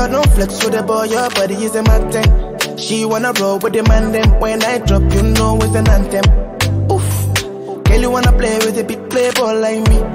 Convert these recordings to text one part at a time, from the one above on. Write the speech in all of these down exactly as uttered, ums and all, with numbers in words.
Girl, don't flex with the boy, your body is a mandem. She wanna roll with the mandem. When I drop, you know it's an anthem. Oof. Girl, you wanna play with a big playboy like me.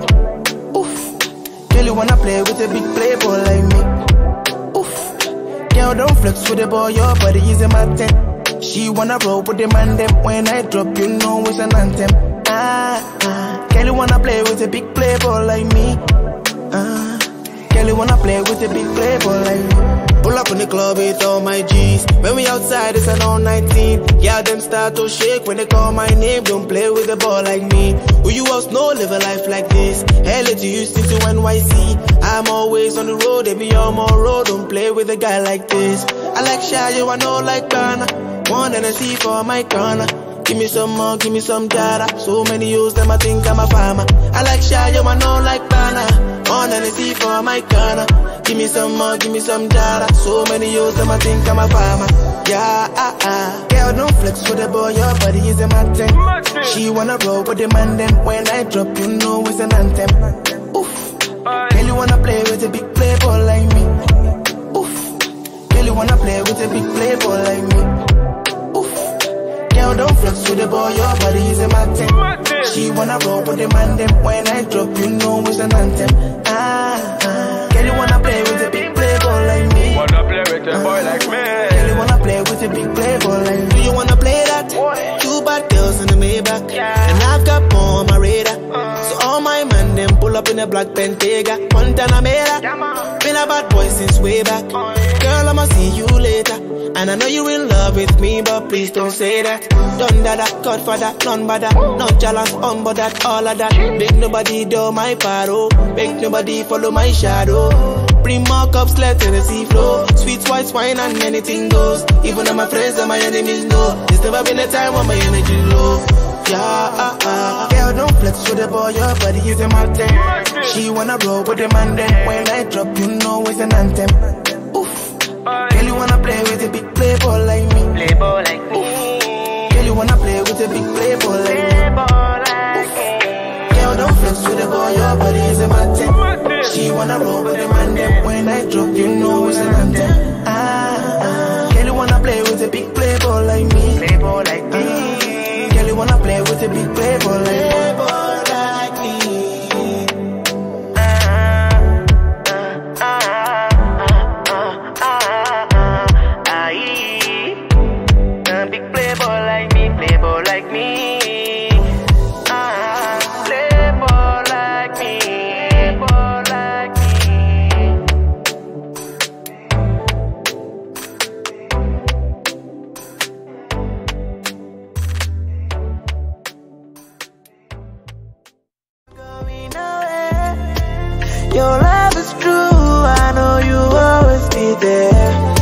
Oof. Girl, you wanna play with a big playboy like me. Oof. Girl, don't flex with the boy, your body is a mandem. She wanna roll with the mandem. When I drop, you know it's an anthem. Ah, ah. Girl, you wanna play with a big playboy like me. Ah. Girl, you wanna play with a big playboy like me. Pull up in the club with all my G's. When we outside, it's an all nineteen. Yeah, them start to shake when they call my name. Don't play with a ball like me. Who you else know live a life like this? L A to Houston to N Y C. I'm always on the road, they be on my road. Don't play with a guy like this. I like shy, you I know like Ghana. One and I see for my corner. Give me some more, give me some data. So many use them, I think I'm a farmer. I like shy, you I know like Ghana. On and see for my corner. Give me some more, give me some data. So many use them, I think I'm a farmer. Yeah, ah, ah. Girl, don't flex with the boy, your body is a mandem. She wanna roll with the mandem. When I drop, you know it's an anthem. Oof. Girl, you wanna play with a big playboy like me. Oof. Girl, you wanna play with a big playboy like me. Oof. Girl, don't flex with the boy, your body is a mandem. She wanna roll with the mandem. When I drop, you know it's an anthem. Ah, ah. Girl, you wanna play with a big playboy like me. Wanna play with a boy like me. Girl, you wanna play with a big playboy like me. Do you wanna play that? Boy. Two bad girls in the Maybach, yeah. And I've got more on my radar. uh. So all my man them pull up in a black Bentayga. Montana Mera, yeah, been a bad boy since way back. uh. Girl, I'ma see you later. And I know you in love with me, but please don't say that. Done that, Godfather, none but that. No challenge, on but that, all of that. Make nobody do my paro. Make nobody follow my shadow. Bring more cups, let the sea flow. Sweet white wine and anything goes. Even though my friends and my enemies know. There's never been a time when my energy low. Yeah, ah, ah. Girl, don't flex with the boy, your body is a mandem. She wanna roll with the mandem. When I drop, you know it's an anthem. Oof. Girl, you wanna play with a big playboy like me. Playboy like me. Oof. Girl, you wanna play with a big playboy like me. Playboy like me. Girl, don't flex with the boy, your body is a mandem. She wanna roll with the mandem. When I drop, you know it's an anthem. Ah, ah. Girl, you wanna play with a big playboy like me. Playboy like me. Ah. Girl, you wanna play with a big playboy like me. Playboy like me. Big playboy like me, playboy like me. Ah, playboy like me, playboy like me. Going away. Your love is true, I know you always be there.